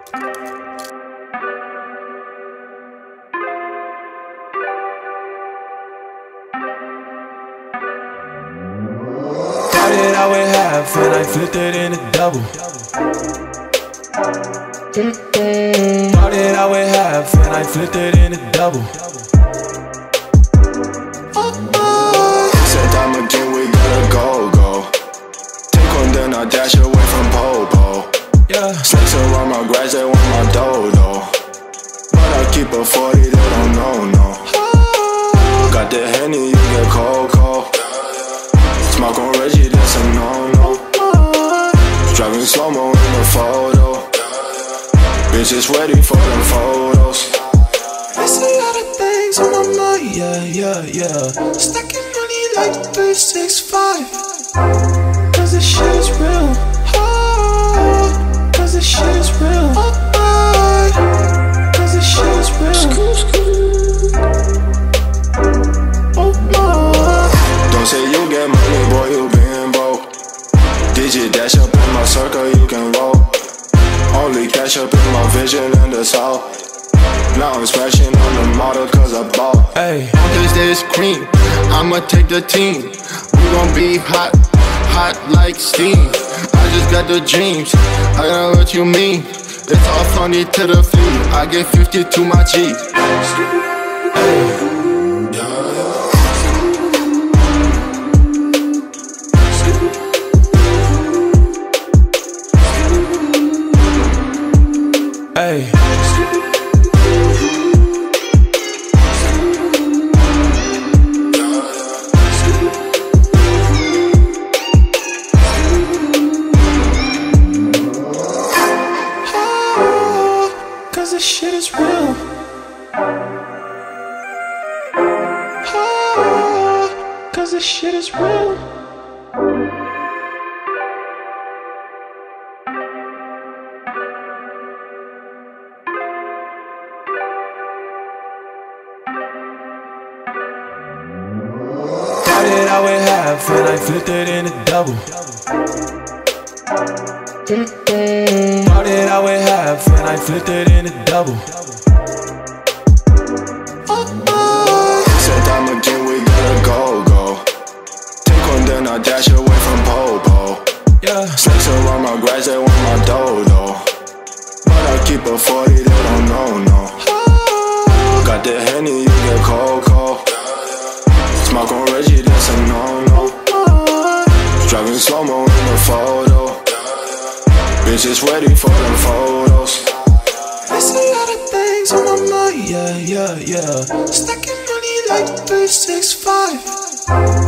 Started out with half and I flipped it into double. Started out with half and I flipped it into double. Said time again, we gotta go. Take one, then I dash away from Popo. Yeah. Snakes around my grass, they want my dodo. But I keep a 40, they don't know. Got the Henny, you get cold. Smoke on Reggie, that's a no. Driving slow-mo in the photo. Bitches ready for them photos. There's a lot of things on my mind, yeah. Stacking money like 365. Cause this shit is real. Cause this shit is real. Cause this shit is real. Don't say you get money, boy, you been broke. Digit dash up in my circle, you can roll. Only cash up in my vision in the south. Now I'm smashing on the model cause I bought. Hey, Cause there's cream, I'ma take the team. We gon' be hot like steam. I just got the dreams, I know what you mean. It's all funny to the feet, I get 50 to my G. hey. Cause this shit is real. Cause this shit is real. Started out with half and I flipped it into double. Started out with half and I flipped it into double. Said time again, we gotta go. Take one, then I dash away from Popo. Yeah. Snakes around my grass, they want my dodo. But I keep a 40, they don't know. Got the Henny, you get cold. Smoke on Reggie, that's a no. Driving slow-mo in the photo. Bitches ready for them photos. There's a lot of things on my mind, yeah. Stacking money like 365.